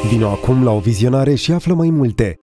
Vino acum la o vizionare și află mai multe.